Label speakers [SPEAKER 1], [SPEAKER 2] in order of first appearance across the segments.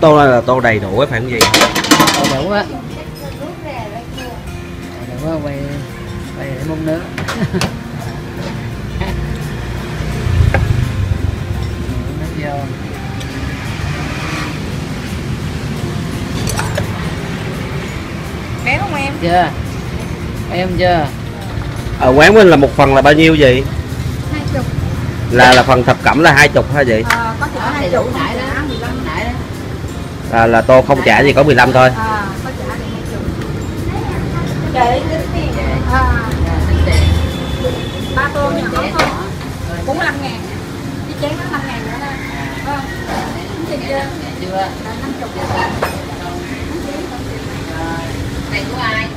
[SPEAKER 1] tô này là tô đầy đủ phải không gì?
[SPEAKER 2] Đầy đủ á. Đầy đủ á, quay để múc nước. Nước vô.
[SPEAKER 3] Béo không em?
[SPEAKER 2] Chưa? Em chưa?
[SPEAKER 1] Ở quán mình là một phần là bao nhiêu gì?
[SPEAKER 3] 20.
[SPEAKER 1] Là phần thập cẩm là 20 hay gì?
[SPEAKER 3] Có chả 20 nãy đó, 15 nãy đó.
[SPEAKER 1] Là tô không trả gì có 15 thôi.
[SPEAKER 3] Có chả thì 20. Để tính tiền. Ba tô nhỏ không? 45 ngàn. Cái chén nó 5 ngàn nữa nè. Vâng. Tiền chưa?
[SPEAKER 2] Chưa.
[SPEAKER 3] Là 50 ngàn.
[SPEAKER 2] Này của ai?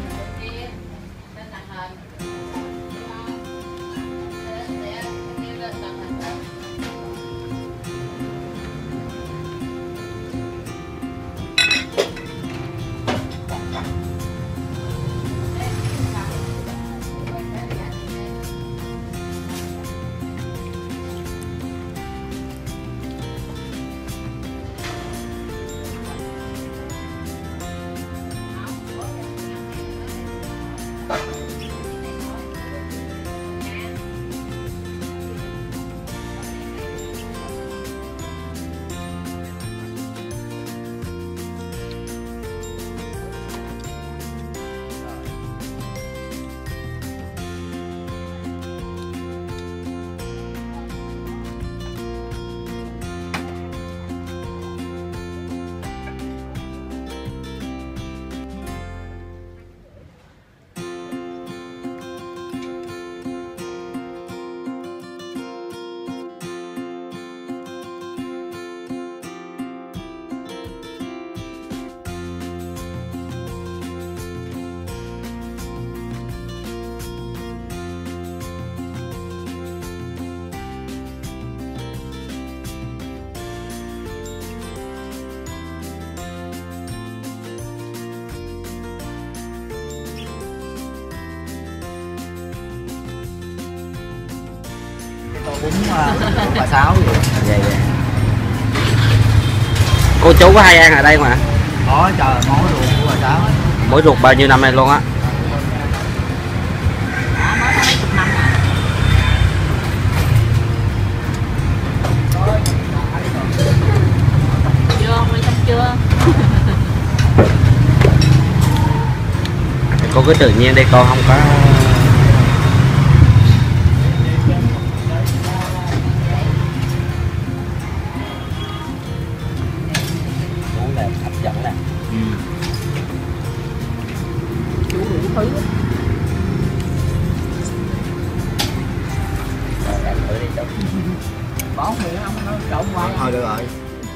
[SPEAKER 4] Bún bà Sáu vậy.
[SPEAKER 1] Vậy. Cô chú có hay ăn ở đây mà.
[SPEAKER 4] Có trời, món ruột của bà Sáu.
[SPEAKER 1] Mỗi ruột bao nhiêu năm nay luôn á?
[SPEAKER 3] Chưa, mày xong chưa?
[SPEAKER 1] Cô cứ tự nhiên đây, con không có.
[SPEAKER 4] Món này hấp dẫn nè.
[SPEAKER 3] Chủ đủ thứ.
[SPEAKER 4] Rồi ăn thử đi cháu.
[SPEAKER 3] Bỏ miệng ông nó trộn qua.
[SPEAKER 4] Thôi được rồi.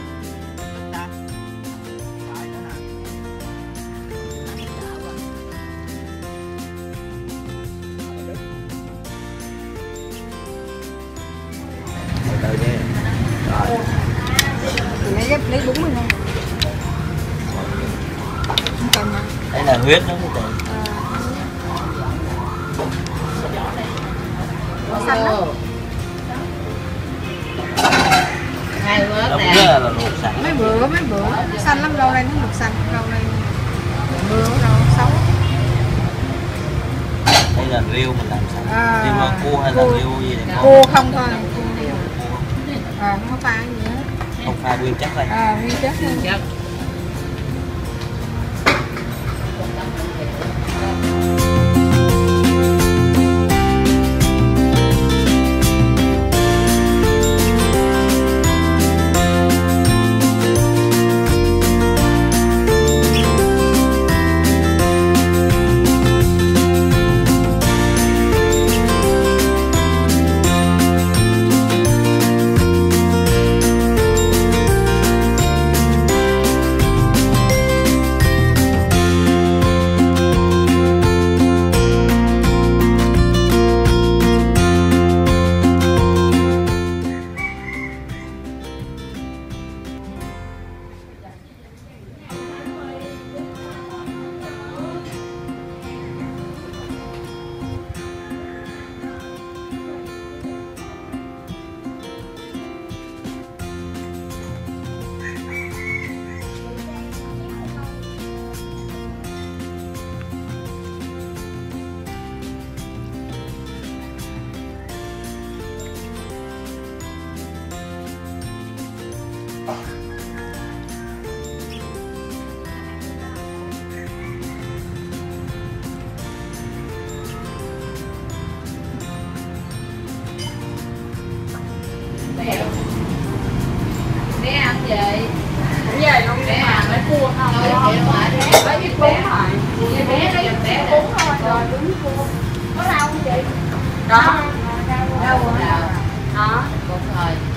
[SPEAKER 1] Từ nha. Rồi.
[SPEAKER 3] Lấy bún mình không? Không cần mà.
[SPEAKER 4] Đây là huyết đó quý vị.
[SPEAKER 3] Xanh đó.
[SPEAKER 2] Hai bớt
[SPEAKER 4] Đúng
[SPEAKER 2] nè.
[SPEAKER 4] là luộc sẵn.
[SPEAKER 3] Mấy bữa xanh lắm, rau đây nó được xanh, rau đây mưa rau xấu.
[SPEAKER 4] Đây là riêu mình làm sẵn. Riêu là cua hay là riêu gì này
[SPEAKER 3] Cua không thôi. Không có pha gì nữa.
[SPEAKER 4] Không pha nguyên chất đây.
[SPEAKER 3] Nguyên chất luôn.
[SPEAKER 2] Chắc. bé
[SPEAKER 3] bún thôi rồi bún cua có rau không chị? Đó rau đó
[SPEAKER 2] bún thôi